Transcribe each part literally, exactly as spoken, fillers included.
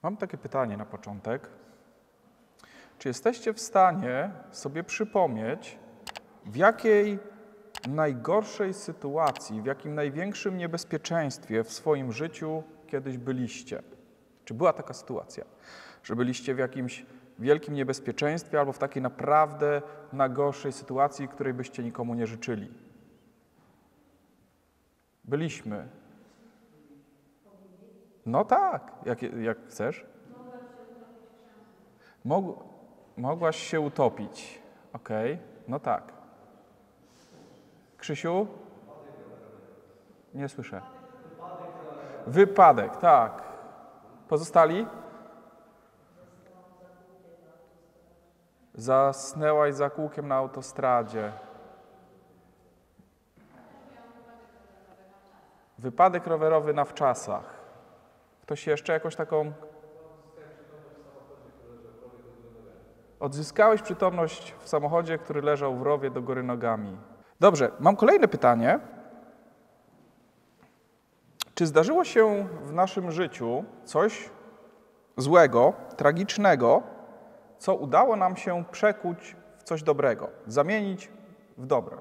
Mam takie pytanie na początek. Czy jesteście w stanie sobie przypomnieć, w jakiej najgorszej sytuacji, w jakim największym niebezpieczeństwie w swoim życiu kiedyś byliście? Czy była taka sytuacja, że byliście w jakimś wielkim niebezpieczeństwie albo w takiej naprawdę najgorszej sytuacji, której byście nikomu nie życzyli? Byliśmy. No tak, jak, jak chcesz. Mog, mogłaś się utopić. Okej, okay. No tak. Krzysiu? Nie słyszę. Wypadek, tak. Pozostali? Zasnęłaś za kółkiem na autostradzie. Wypadek rowerowy na wczasach. Ktoś jeszcze jakąś taką... Odzyskałeś przytomność w samochodzie, który leżał w rowie do góry nogami. Dobrze, mam kolejne pytanie. Czy zdarzyło się w naszym życiu coś złego, tragicznego, co udało nam się przekuć w coś dobrego, zamienić w dobro?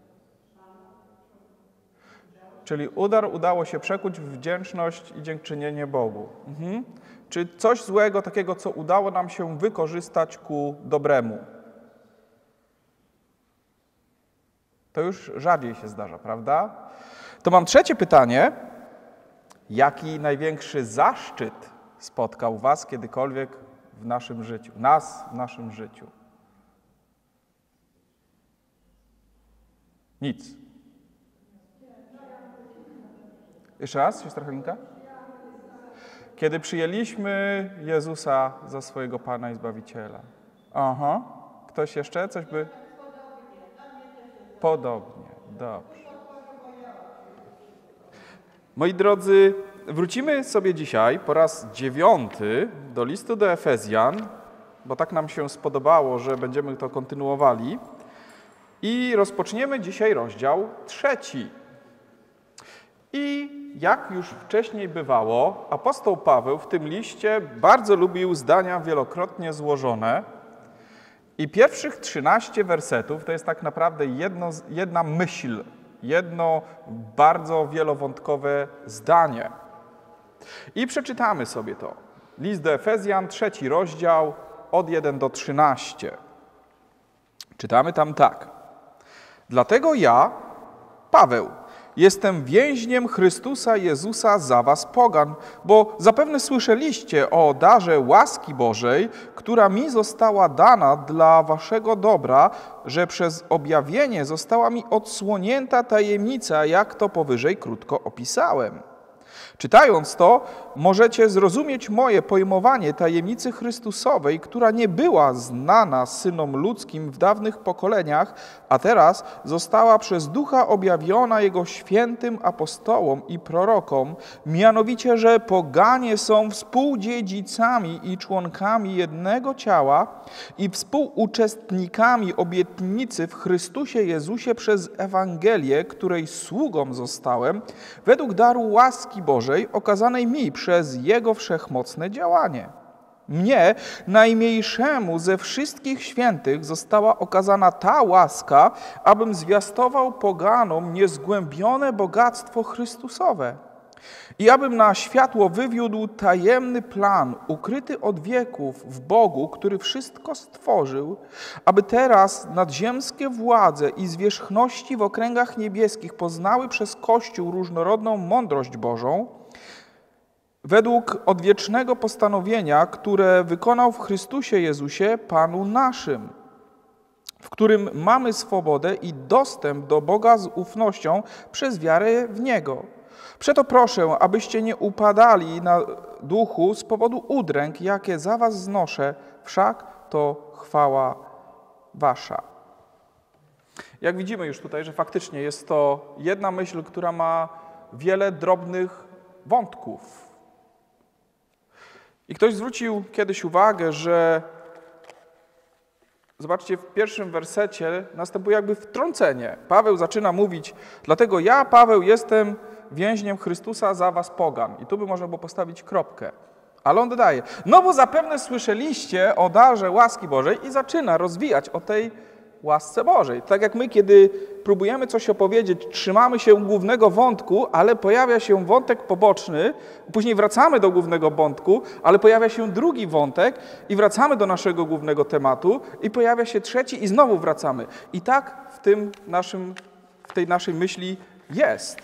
Czyli udar udało się przekuć w wdzięczność i dziękczynienie Bogu. Mhm. Czy coś złego, takiego, co udało nam się wykorzystać ku dobremu? To już rzadziej się zdarza, prawda? To mam trzecie pytanie. Jaki największy zaszczyt spotkał was kiedykolwiek w naszym życiu, nas w naszym życiu? Nic. Jeszcze raz, siostra Helinka? Kiedy przyjęliśmy Jezusa za swojego Pana i Zbawiciela. Aha. Ktoś jeszcze? Coś by... Podobnie. Dobrze. Moi drodzy, wrócimy sobie dzisiaj po raz dziewiąty do listu do Efezjan, bo tak nam się spodobało, że będziemy to kontynuowali. I rozpoczniemy dzisiaj rozdział trzeci. I jak już wcześniej bywało, apostoł Paweł w tym liście bardzo lubił zdania wielokrotnie złożone i pierwszych trzynaście wersetów to jest tak naprawdę jedno, jedna myśl, jedno bardzo wielowątkowe zdanie. I przeczytamy sobie to. List do Efezjan, trzeci rozdział, od pierwszego do trzynastego. Czytamy tam tak. Dlatego ja, Paweł, jestem więźniem Chrystusa Jezusa za was pogan, bo zapewne słyszeliście o darze łaski Bożej, która mi została dana dla waszego dobra, że przez objawienie została mi odsłonięta tajemnica, jak to powyżej krótko opisałem. Czytając to, możecie zrozumieć moje pojmowanie tajemnicy Chrystusowej, która nie była znana synom ludzkim w dawnych pokoleniach, a teraz została przez Ducha objawiona Jego świętym apostołom i prorokom, mianowicie, że poganie są współdziedzicami i członkami jednego ciała i współuczestnikami obietnicy w Chrystusie Jezusie przez Ewangelię, której sługą zostałem, według daru łaski Bożej, okazanej mi przez Jego wszechmocne działanie. Mnie, najmniejszemu ze wszystkich świętych, została okazana ta łaska, abym zwiastował poganom niezgłębione bogactwo Chrystusowe i abym na światło wywiódł tajemny plan, ukryty od wieków w Bogu, który wszystko stworzył, aby teraz nadziemskie władze i zwierzchności w okręgach niebieskich poznały przez Kościół różnorodną mądrość Bożą, według odwiecznego postanowienia, które wykonał w Chrystusie Jezusie, Panu naszym, w którym mamy swobodę i dostęp do Boga z ufnością przez wiarę w Niego. Przeto proszę, abyście nie upadali na duchu z powodu udręk, jakie za was znoszę, wszak to chwała wasza. Jak widzimy już tutaj, że faktycznie jest to jedna myśl, która ma wiele drobnych wątków. I ktoś zwrócił kiedyś uwagę, że zobaczcie, w pierwszym wersecie następuje jakby wtrącenie. Paweł zaczyna mówić, dlatego ja, Paweł, jestem więźniem Chrystusa za was pogan. I tu by można było postawić kropkę. Ale on dodaje, no bo zapewne słyszeliście o darze łaski Bożej i zaczyna rozwijać o tej łasce Bożej. Tak jak my, kiedy próbujemy coś opowiedzieć, trzymamy się głównego wątku, ale pojawia się wątek poboczny, później wracamy do głównego wątku, ale pojawia się drugi wątek i wracamy do naszego głównego tematu i pojawia się trzeci i znowu wracamy. I tak w tym naszym, w tej naszej myśli jest.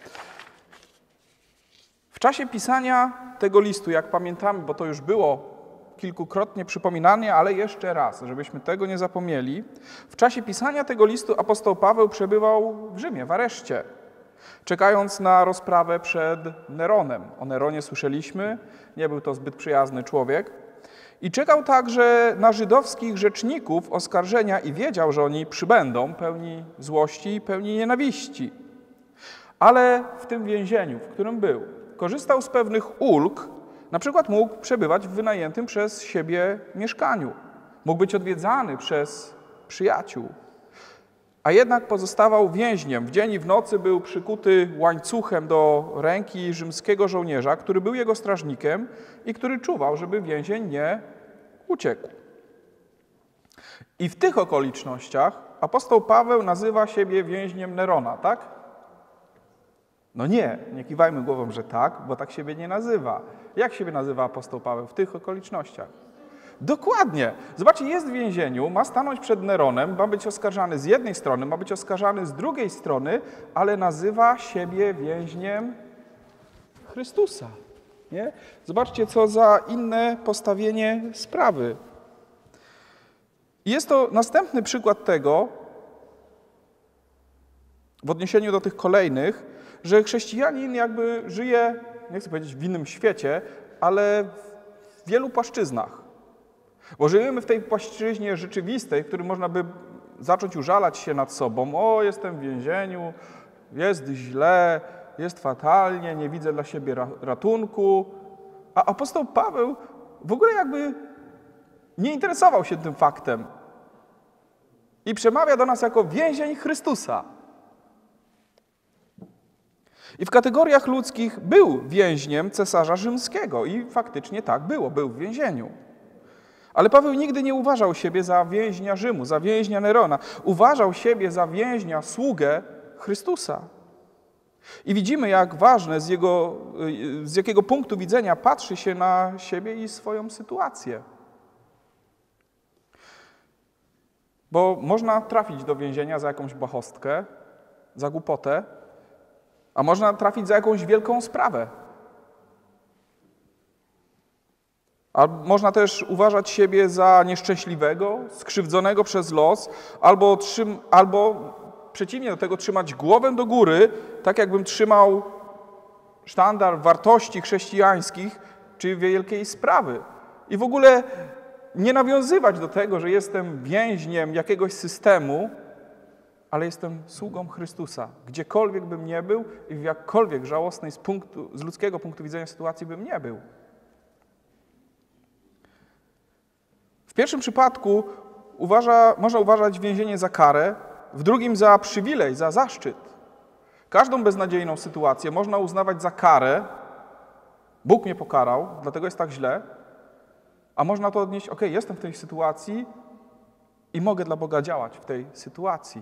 W czasie pisania tego listu, jak pamiętamy, bo to już było kilkukrotnie przypominanie, ale jeszcze raz, żebyśmy tego nie zapomnieli. W czasie pisania tego listu apostoł Paweł przebywał w Rzymie, w areszcie, czekając na rozprawę przed Neronem. O Neronie słyszeliśmy, nie był to zbyt przyjazny człowiek. I czekał także na żydowskich rzeczników oskarżenia i wiedział, że oni przybędą pełni złości i pełni nienawiści. Ale w tym więzieniu, w którym był, korzystał z pewnych ulg. Na przykład mógł przebywać w wynajętym przez siebie mieszkaniu. Mógł być odwiedzany przez przyjaciół. A jednak pozostawał więźniem. W dzień i w nocy był przykuty łańcuchem do ręki rzymskiego żołnierza, który był jego strażnikiem i który czuwał, żeby więzień nie uciekł. I w tych okolicznościach apostoł Paweł nazywa siebie więźniem Nerona, tak? No nie, nie kiwajmy głową, że tak, bo tak siebie nie nazywa. Jak siebie nazywa apostoł Paweł w tych okolicznościach? Dokładnie. Zobaczcie, jest w więzieniu, ma stanąć przed Neronem, ma być oskarżany z jednej strony, ma być oskarżany z drugiej strony, ale nazywa siebie więźniem Chrystusa. Nie? Zobaczcie, co za inne postawienie sprawy. I jest to następny przykład tego, w odniesieniu do tych kolejnych, że chrześcijanin jakby żyje, nie chcę powiedzieć w innym świecie, ale w wielu płaszczyznach. Bo żyjemy w tej płaszczyźnie rzeczywistej, w której można by zacząć użalać się nad sobą. O, jestem w więzieniu, jest źle, jest fatalnie, nie widzę dla siebie ratunku. A apostoł Paweł w ogóle jakby nie interesował się tym faktem. I przemawia do nas jako więzień Chrystusa. I w kategoriach ludzkich był więźniem cesarza rzymskiego i faktycznie tak było, był w więzieniu. Ale Paweł nigdy nie uważał siebie za więźnia Rzymu, za więźnia Nerona. Uważał siebie za więźnia, sługę Chrystusa. I widzimy, jak ważne z, jego, z jakiego punktu widzenia patrzy się na siebie i swoją sytuację. Bo można trafić do więzienia za jakąś błahostkę, za głupotę, a można trafić za jakąś wielką sprawę. A można też uważać siebie za nieszczęśliwego, skrzywdzonego przez los, albo, trzym, albo przeciwnie do tego trzymać głowę do góry, tak jakbym trzymał sztandar wartości chrześcijańskich czy wielkiej sprawy. I w ogóle nie nawiązywać do tego, że jestem więźniem jakiegoś systemu, ale jestem sługą Chrystusa. Gdziekolwiek bym nie był i w jakkolwiek żałosnej z, punktu, z ludzkiego punktu widzenia sytuacji bym nie był. W pierwszym przypadku uważa, można uważać więzienie za karę, w drugim za przywilej, za zaszczyt. Każdą beznadziejną sytuację można uznawać za karę. Bóg mnie pokarał, dlatego jest tak źle. A można to odnieść, ok, jestem w tej sytuacji i mogę dla Boga działać w tej sytuacji.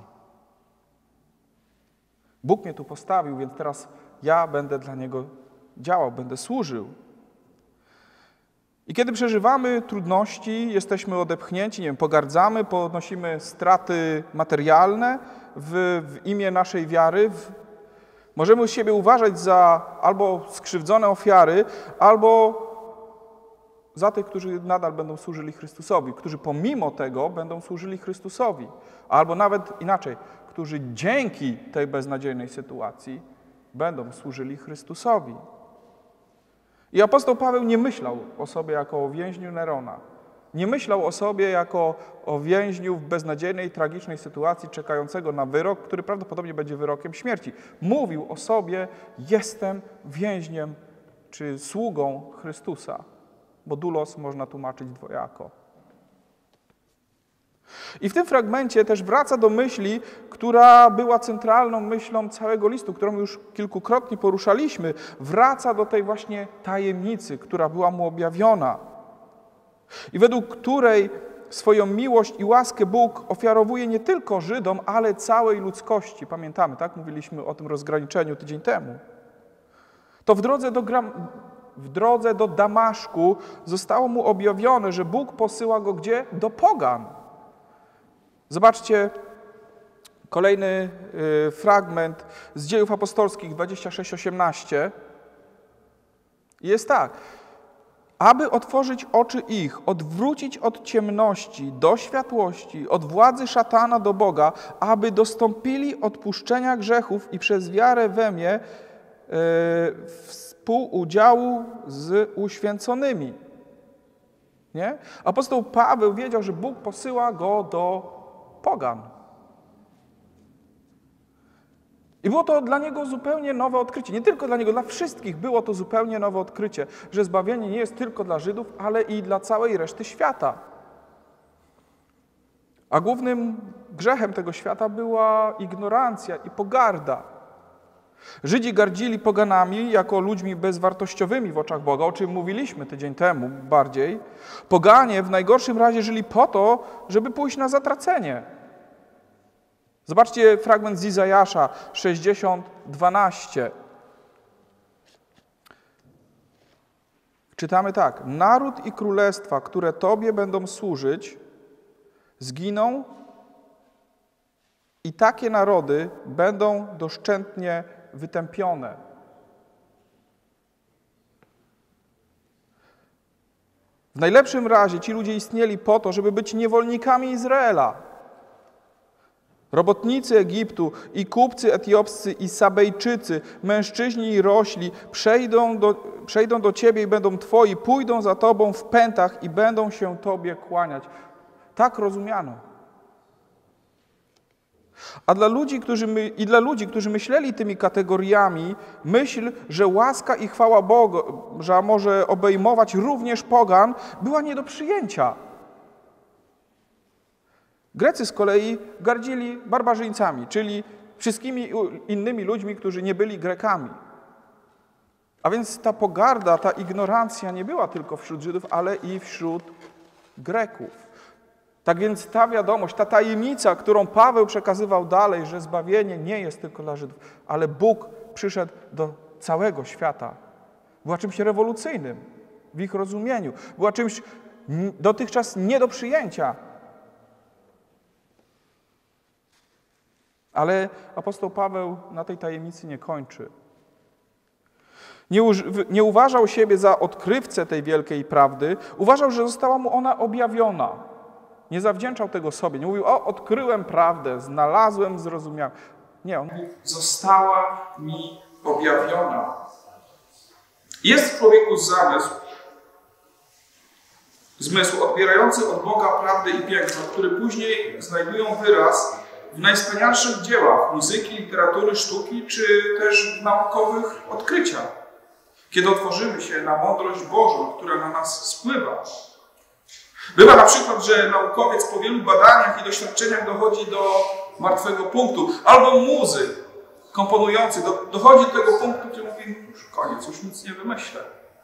Bóg mnie tu postawił, więc teraz ja będę dla Niego działał, będę służył. I kiedy przeżywamy trudności, jesteśmy odepchnięci, nie wiem, pogardzamy, ponosimy straty materialne w, w imię naszej wiary, w, możemy siebie uważać za albo skrzywdzone ofiary, albo za tych, którzy nadal będą służyli Chrystusowi, którzy pomimo tego będą służyli Chrystusowi, albo nawet inaczej, którzy dzięki tej beznadziejnej sytuacji będą służyli Chrystusowi. I apostoł Paweł nie myślał o sobie jako o więźniu Nerona. Nie myślał o sobie jako o więźniu w beznadziejnej, tragicznej sytuacji czekającego na wyrok, który prawdopodobnie będzie wyrokiem śmierci. Mówił o sobie, jestem więźniem czy sługą Chrystusa, bo doulos można tłumaczyć dwojako. I w tym fragmencie też wraca do myśli, która była centralną myślą całego listu, którą już kilkukrotnie poruszaliśmy. Wraca do tej właśnie tajemnicy, która była mu objawiona i według której swoją miłość i łaskę Bóg ofiarowuje nie tylko Żydom, ale całej ludzkości. Pamiętamy, tak? Mówiliśmy o tym rozgraniczeniu tydzień temu. To w drodze do, w drodze do Damaszku zostało mu objawione, że Bóg posyła go gdzie? Do pogan. Zobaczcie kolejny y, fragment z Dziejów Apostolskich dwadzieścia sześć osiemnaście. Jest tak. Aby otworzyć oczy ich, odwrócić od ciemności do światłości, od władzy szatana do Boga, aby dostąpili odpuszczenia grzechów i przez wiarę we mnie e, współudziału z uświęconymi. Nie? Apostoł Paweł wiedział, że Bóg posyła go do pogan. I było to dla niego zupełnie nowe odkrycie. Nie tylko dla niego, dla wszystkich było to zupełnie nowe odkrycie, że zbawienie nie jest tylko dla Żydów, ale i dla całej reszty świata. A głównym grzechem tego świata była ignorancja i pogarda. Żydzi gardzili poganami jako ludźmi bezwartościowymi w oczach Boga, o czym mówiliśmy tydzień temu bardziej. Poganie w najgorszym razie żyli po to, żeby pójść na zatracenie. Zobaczcie fragment z Izajasza sześćdziesiąt dwanaście. Czytamy tak. Naród i królestwa, które Tobie będą służyć, zginą i takie narody będą doszczętnie wytępione. W najlepszym razie ci ludzie istnieli po to, żeby być niewolnikami Izraela. Robotnicy Egiptu i kupcy etiopscy i Sabejczycy, mężczyźni i rośli przejdą do, przejdą do Ciebie i będą Twoi, pójdą za Tobą w pętach i będą się Tobie kłaniać. Tak rozumiano. A dla ludzi, którzy my, i dla ludzi, którzy myśleli tymi kategoriami, myśl, że łaska i chwała Boga może obejmować również pogan, była nie do przyjęcia. Grecy z kolei gardzili barbarzyńcami, czyli wszystkimi innymi ludźmi, którzy nie byli Grekami. A więc ta pogarda, ta ignorancja nie była tylko wśród Żydów, ale i wśród Greków. Tak więc ta wiadomość, ta tajemnica, którą Paweł przekazywał dalej, że zbawienie nie jest tylko dla Żydów, ale Bóg przyszedł do całego świata, była czymś rewolucyjnym w ich rozumieniu. Była czymś dotychczas nie do przyjęcia. Ale apostoł Paweł na tej tajemnicy nie kończy. Nie, nie uważał siebie za odkrywcę tej wielkiej prawdy, uważał, że została mu ona objawiona. Nie zawdzięczał tego sobie, nie mówił, o, odkryłem prawdę, znalazłem, zrozumiałem. Nie, on mówił, została mi objawiona. Jest w człowieku zamysł, zmysł odbierający od Boga prawdę i piękno, który później znajdują wyraz w najwspanialszych dziełach muzyki, literatury, sztuki, czy też w naukowych odkryciach. Kiedy otworzymy się na mądrość Bożą, która na nas spływa. Bywa na przykład, że naukowiec po wielu badaniach i doświadczeniach dochodzi do martwego punktu, albo muzyk komponujący do, dochodzi do tego punktu, gdzie mówi, już koniec, już nic nie wymyślę.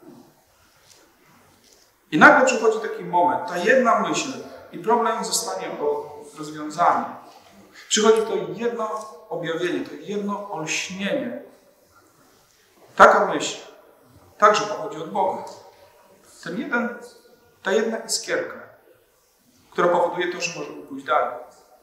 I nagle przychodzi taki moment, ta jedna myśl i problem zostanie rozwiązany. Przychodzi to jedno objawienie, to jedno olśnienie. Taka myśl także pochodzi od Boga. Ten jeden, ta jedna iskierka, która powoduje to, że możemy pójść dalej.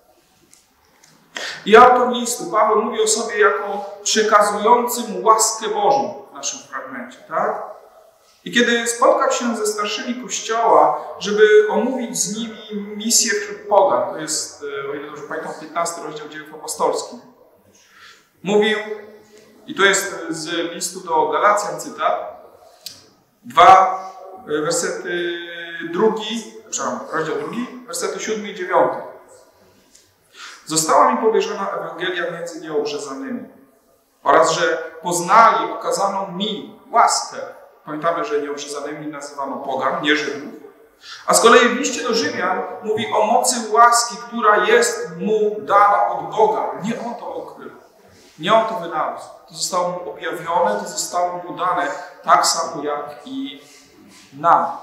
I autor listu, Paweł, mówi o sobie jako przekazującym łaskę Bożą w naszym fragmencie, tak? I kiedy spotkał się ze starszymi Kościoła, żeby omówić z nimi misję wśród pogan, to jest, o ile dobrze pamiętam, piętnasty rozdział Dziejów Apostolskich, mówił, i to jest z listu do Galacjan cytat, dwa wersety drugi, przepraszam, rozdział drugi, wersety siódmy i dziewiąty. Została mi powierzona Ewangelia między nieobrzezanymi oraz, że poznali okazaną mi łaskę. Pamiętamy, że nieobrzezanymi nazywano pogan, nie Żydów. A z kolei w liście do Rzymian mówi o mocy łaski, która jest mu dana od Boga. Nie on to odkrył. Nie on to wynalazł. To zostało mu objawione, to zostało mu dane tak samo jak i nam.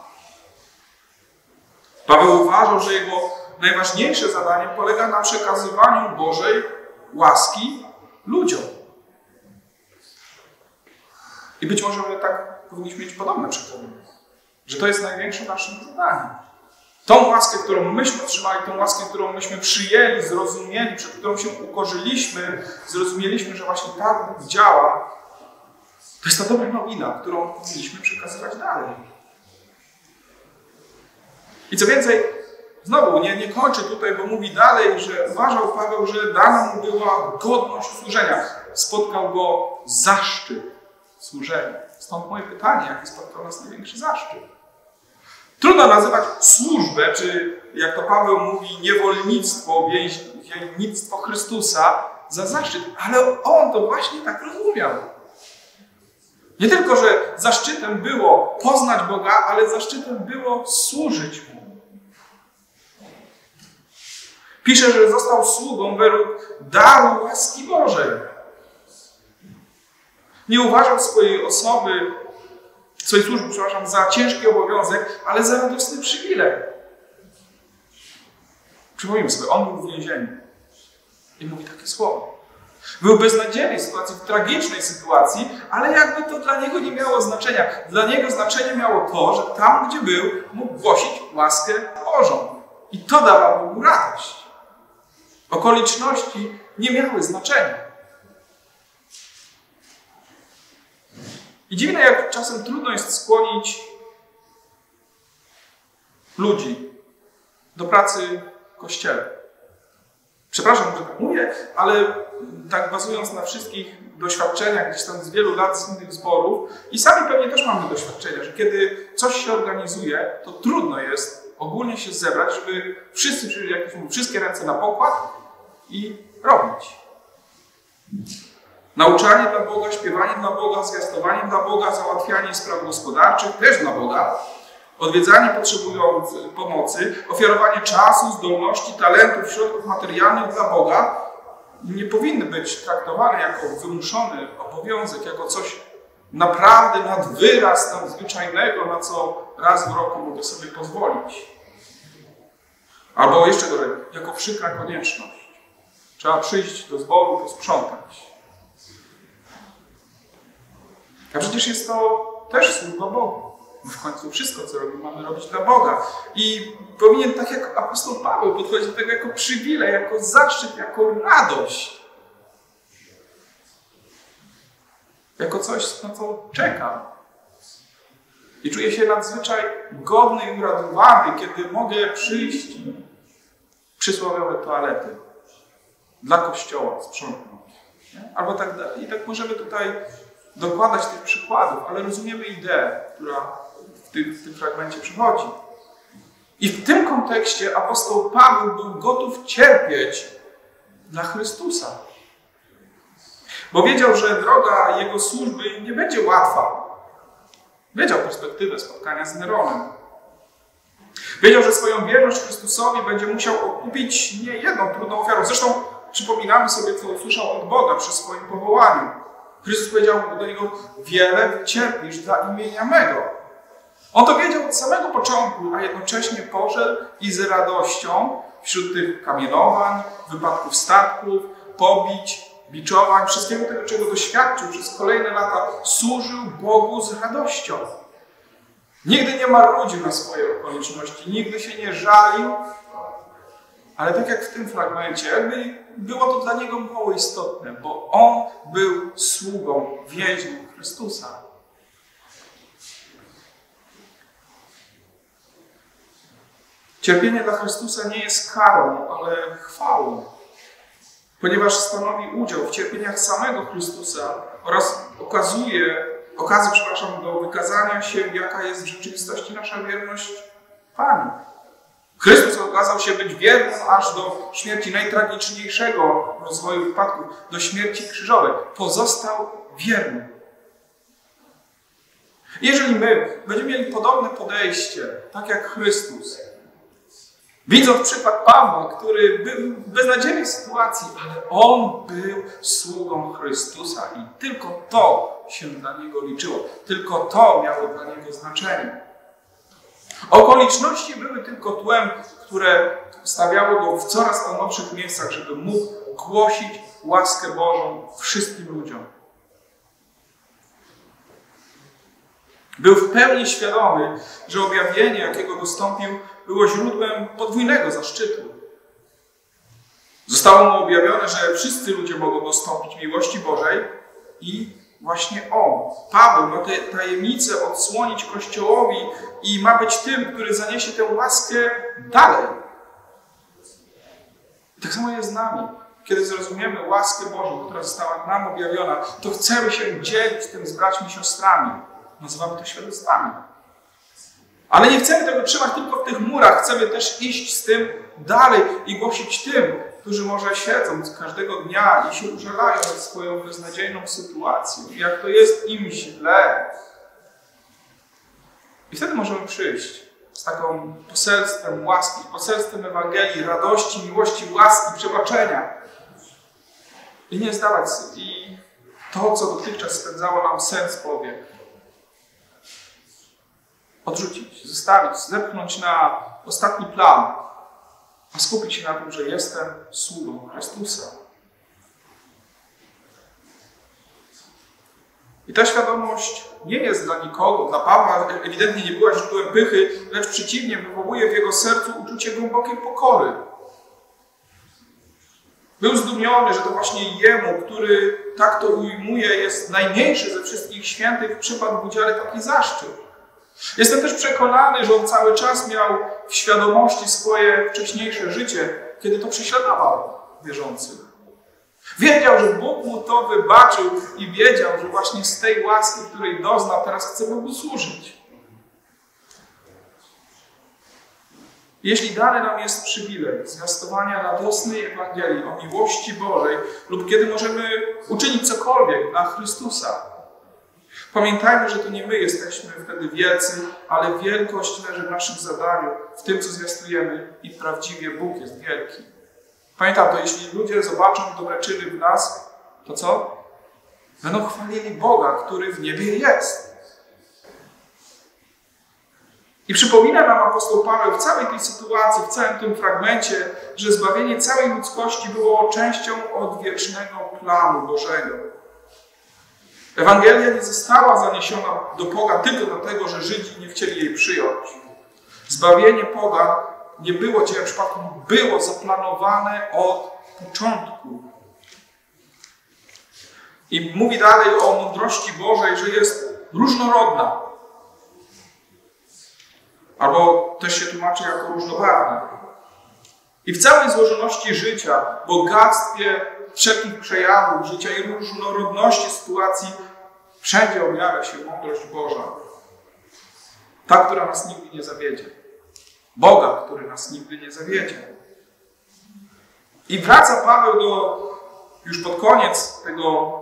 Paweł uważał, że jego najważniejsze zadanie polega na przekazywaniu Bożej łaski ludziom. I być może my tak powinniśmy mieć podobne przekonanie, że to jest największe naszym zadaniem. Tą łaskę, którą myśmy otrzymali, tą łaskę, którą myśmy przyjęli, zrozumieli, przed którą się ukorzyliśmy, zrozumieliśmy, że właśnie tak Bóg działa, to jest ta dobra nowina, którą powinniśmy przekazywać dalej. I co więcej, znowu nie, nie kończę tutaj, bo mówi dalej, że uważał Paweł, że dana mu była godność służenia. Spotkał go zaszczyt służenia. Stąd moje pytanie, jaki spotkał nas największy zaszczyt? Trudno nazywać służbę, czy jak to Paweł mówi, niewolnictwo, więźnictwo Chrystusa za zaszczyt, ale on to właśnie tak rozumiał. Nie tylko, że zaszczytem było poznać Boga, ale zaszczytem było służyć Mu. Pisze, że został sługą według daru łaski Bożej. Nie uważał swojej osoby, swojej służby, przepraszam, za ciężki obowiązek, ale za radosny przywilej. Przypomnijmy sobie, on był w więzieniu i mówi takie słowo. Był w beznadziejnej sytuacji, w tragicznej sytuacji, ale jakby to dla niego nie miało znaczenia. Dla niego znaczenie miało to, że tam, gdzie był, mógł głosić łaskę Bożą. I to dawało mu radość. Okoliczności nie miały znaczenia. I dziwne, jak czasem trudno jest skłonić ludzi do pracy w Kościele. Przepraszam, że tak mówię, ale tak bazując na wszystkich doświadczeniach gdzieś tam z wielu lat z innych zborów i sami pewnie też mamy doświadczenia, że kiedy coś się organizuje, to trudno jest ogólnie się zebrać, żeby wszyscy, jak mówię, wszystkie ręce na pokład i robić. Nauczanie dla Boga, śpiewanie dla Boga, zwiastowanie dla Boga, załatwianie spraw gospodarczych też dla Boga, odwiedzanie potrzebujących pomocy, ofiarowanie czasu, zdolności, talentów, środków materialnych dla Boga nie powinny być traktowane jako wymuszony obowiązek, jako coś naprawdę nad wyraz nadzwyczajnego, na co raz w roku mogę sobie pozwolić. Albo jeszcze gorzej, jako przykra konieczność. Trzeba przyjść do zboru, posprzątać. A przecież jest to też służba Bogu. W końcu wszystko, co robimy, mamy robić dla Boga. I powinien, tak jak apostoł Paweł, podchodzić do tego jako przywilej, jako zaszczyt, jako radość. Jako coś, na co czekam. I czuję się nadzwyczaj godny i uradowany, kiedy mogę przyjść przysłowiowe toalety dla Kościoła sprzątnąć. Albo tak dalej. I tak możemy tutaj dokładać tych przykładów, ale rozumiemy ideę, która w tym, w tym fragmencie przychodzi. I w tym kontekście apostoł Paweł był gotów cierpieć dla Chrystusa. Bo wiedział, że droga jego służby nie będzie łatwa. Wiedział perspektywę spotkania z Neronem. Wiedział, że swoją wierność Chrystusowi będzie musiał okupić nie jedną trudną ofiarą. Zresztą przypominamy sobie, co usłyszał od Boga przy swoim powołaniu. Chrystus powiedział do niego, wiele wycierpisz dla imienia mego. On to wiedział od samego początku, a jednocześnie poszedł i z radością wśród tych kamienowań, wypadków statków, pobić, biczowań, wszystkiego tego, czego doświadczył przez kolejne lata, służył Bogu z radością. Nigdy nie marudził na swoje okoliczności, nigdy się nie żalił, ale tak jak w tym fragmencie, jakby było to dla niego mało istotne, bo on był sługą, więźniem Chrystusa. Cierpienie dla Chrystusa nie jest karą, ale chwałą, ponieważ stanowi udział w cierpieniach samego Chrystusa oraz okazuje, okazuje, przepraszam, do wykazania się, jaka jest w rzeczywistości nasza wierność Panu. Chrystus okazał się być wiernym aż do śmierci najtragiczniejszego rozwoju wypadków, do śmierci krzyżowej. Pozostał wierny. Jeżeli my będziemy mieli podobne podejście, tak jak Chrystus, widząc przykład Pawła, który był w beznadziejnej sytuacji, ale on był sługą Chrystusa i tylko to się dla niego liczyło. Tylko to miało dla niego znaczenie. Okoliczności były tylko tłem, które stawiało go w coraz to nowszych miejscach, żeby mógł głosić łaskę Bożą wszystkim ludziom. Był w pełni świadomy, że objawienie, jakiego dostąpił, było źródłem podwójnego zaszczytu. Zostało mu objawione, że wszyscy ludzie mogą dostąpić miłości Bożej i właśnie on, Paweł, ma tę tajemnicę odsłonić Kościołowi i ma być tym, który zaniesie tę łaskę dalej. I tak samo jest z nami. Kiedy zrozumiemy łaskę Bożą, która została nam objawiona, to chcemy się dzielić tym z braćmi i siostrami. Nazywamy to świadectwami. Ale nie chcemy tego trzymać tylko w tych murach. Chcemy też iść z tym dalej i głosić tym, którzy może siedzą każdego dnia i się użalają nad swoją beznadziejną sytuacją. Jak to jest im źle. I wtedy możemy przyjść z taką poselstwem łaski, poselstwem Ewangelii, radości, miłości, łaski, przebaczenia. I nie zdawać sobie. I to, co dotychczas spędzało nam sens powiek, odrzucić, zostawić, zepchnąć na ostatni plan, a skupić się na tym, że jestem sługą Chrystusa. I ta świadomość nie jest dla nikogo, dla Pawła ewidentnie nie była źródłem pychy, lecz przeciwnie, wywołuje w jego sercu uczucie głębokiej pokory. Był zdumiony, że to właśnie jemu, który tak to ujmuje, jest najmniejszy ze wszystkich świętych, przypadł w udziale taki zaszczyt. Jestem też przekonany, że on cały czas miał w świadomości swoje wcześniejsze życie, kiedy to prześladował wierzących. Wiedział, że Bóg mu to wybaczył i wiedział, że właśnie z tej łaski, której doznał, teraz chce Bogu służyć. Jeśli dany nam jest przywilej zwiastowania radosnej Ewangelii o miłości Bożej lub kiedy możemy uczynić cokolwiek dla Chrystusa, pamiętajmy, że to nie my jesteśmy wtedy wielcy, ale wielkość leży w naszym zadaniu, w tym, co zwiastujemy i prawdziwie Bóg jest wielki. Pamiętam to, jeśli ludzie zobaczą dobre czyny w nas, to co? Będą chwalili Boga, który w niebie jest. I przypomina nam apostoł Paweł w całej tej sytuacji, w całym tym fragmencie, że zbawienie całej ludzkości było częścią odwiecznego planu Bożego. Ewangelia nie została zaniesiona do pogan tylko dlatego, że Żydzi nie chcieli jej przyjąć. Zbawienie pogan nie było dziełem przypadku, było zaplanowane od początku. I mówi dalej o mądrości Bożej, że jest różnorodna. Albo też się tłumaczy jako różnobarwna. I w całej złożoności życia, bogactwie wszelkich przejawów życia i różnorodności sytuacji wszędzie objawia się mądrość Boża. Ta, która nas nigdy nie zawiedzie. Boga, który nas nigdy nie zawiedzie. I wraca Paweł do, już pod koniec tego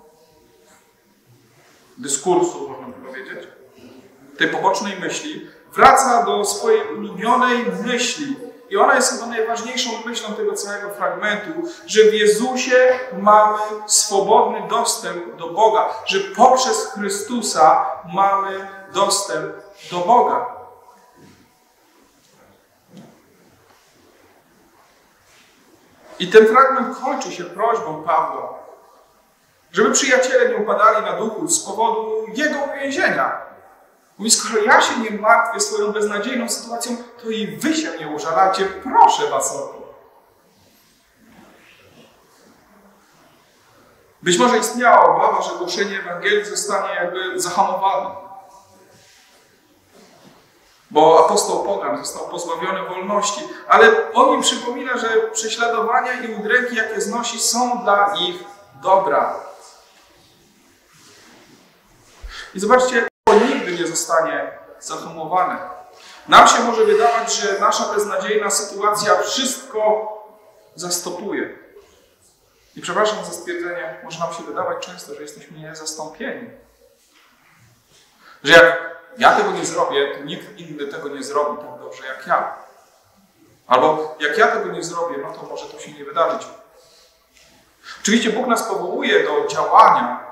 dyskursu, można by powiedzieć, tej pobocznej myśli, wraca do swojej ulubionej myśli. I ona jest chyba najważniejszą myślą tego całego fragmentu, że w Jezusie mamy swobodny dostęp do Boga, że poprzez Chrystusa mamy dostęp do Boga. I ten fragment kończy się prośbą Pawła, żeby przyjaciele nie upadali na duchu z powodu jego uwięzienia. Mówi, skoro ja się nie martwię swoją beznadziejną sytuacją, to i wy się nie użalacie. Proszę was o to. Być może istniała obawa, że głoszenie Ewangelii zostanie jakby zahamowane. Bo apostoł pogan został pozbawiony wolności. Ale on im przypomina, że prześladowania i udręki, jakie znosi, są dla ich dobra. I zobaczcie, to nigdy nie zostanie zahamowane. Nam się może wydawać, że nasza beznadziejna sytuacja wszystko zastopuje. I przepraszam za stwierdzenie, może nam się wydawać często, że jesteśmy niezastąpieni. Że jak ja tego nie zrobię, to nikt inny tego nie zrobi tak dobrze jak ja. Albo jak ja tego nie zrobię, no to może to się nie wydarzyć. Oczywiście Bóg nas powołuje do działania,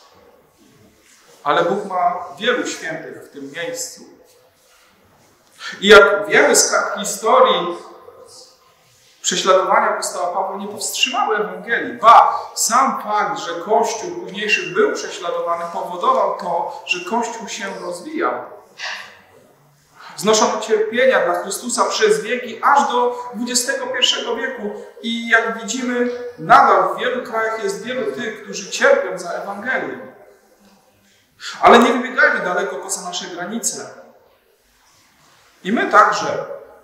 ale Bóg ma wielu świętych w tym miejscu. I jak wiemy z historii, prześladowania apostoła Pawła nie powstrzymały Ewangelii. Ba, sam fakt, że Kościół późniejszy był prześladowany, powodował to, że Kościół się rozwijał. Znoszono cierpienia dla Chrystusa przez wieki, aż do dwudziestego pierwszego wieku. I jak widzimy, nadal w wielu krajach jest wielu tych, którzy cierpią za Ewangelię. Ale nie wybiegajmy daleko poza nasze granice. I my także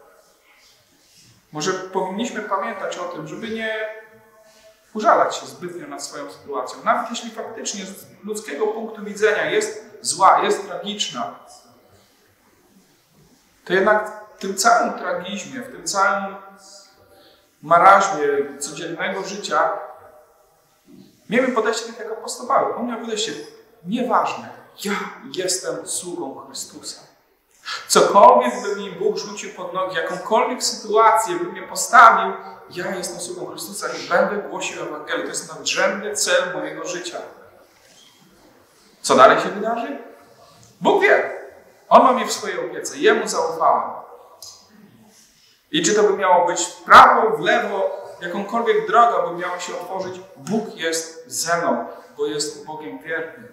może powinniśmy pamiętać o tym, żeby nie użalać się zbytnio nad swoją sytuacją. Nawet jeśli faktycznie z ludzkiego punktu widzenia jest zła, jest tragiczna, to jednak w tym całym tragizmie, w tym całym maraźmie codziennego życia miejmy podejście tak jak apostoł Paweł. On miał podejście, nieważne, ja jestem sługą Chrystusa. Cokolwiek by mi Bóg rzucił pod nogi, jakąkolwiek sytuację by mnie postawił, ja jestem sługą Chrystusa i będę głosił Ewangelię. To jest nadrzędny cel mojego życia. Co dalej się wydarzy? Bóg wie. On ma mnie w swojej opiece. Jemu zaufałem. I czy to by miało być w prawo, w lewo, jakąkolwiek drogę by miała się otworzyć, Bóg jest ze mną, bo jest Bogiem wiernym.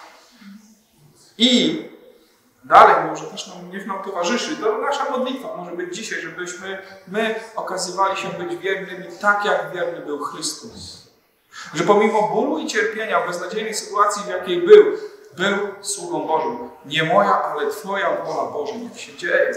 I dalej może też nam, niech nam towarzyszy, to nasza modlitwa może być dzisiaj, żebyśmy my okazywali się być wiernymi tak, jak wierny był Chrystus. Że pomimo bólu i cierpienia, beznadziejnej sytuacji, w jakiej był, był sługą Bożym. Nie moja, ale Twoja wola, Boże, niech się dzieje.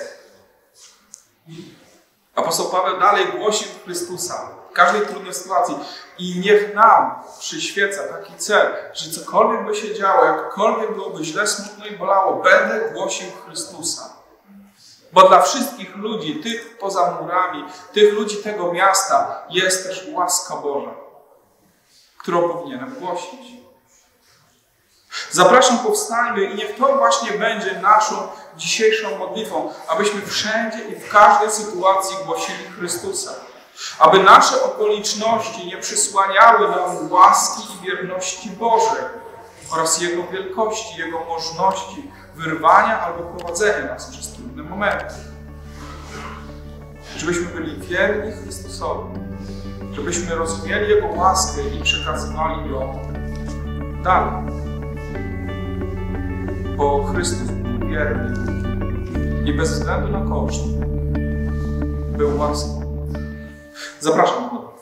Apostoł Paweł dalej głosił Chrystusa w każdej trudnej sytuacji i niech nam przyświeca taki cel, że cokolwiek by się działo, jakkolwiek byłoby źle, smutno i bolało, będę głosił Chrystusa. Bo dla wszystkich ludzi, tych poza murami, tych ludzi tego miasta jest też łaska Boża, którą powinienem głosić. Zapraszam, powstańmy i niech to właśnie będzie naszą dzisiejszą modlitwą, abyśmy wszędzie i w każdej sytuacji głosili Chrystusa. Aby nasze okoliczności nie przysłaniały nam łaski i wierności Bożej oraz Jego wielkości, Jego możności wyrwania albo prowadzenia nas przez trudne momenty. Żebyśmy byli wierni Chrystusowi, żebyśmy rozumieli Jego łaskę i przekazywali ją dalej. Bo Chrystus był wierny i bez względu na koszt był łaską. Zapraszam do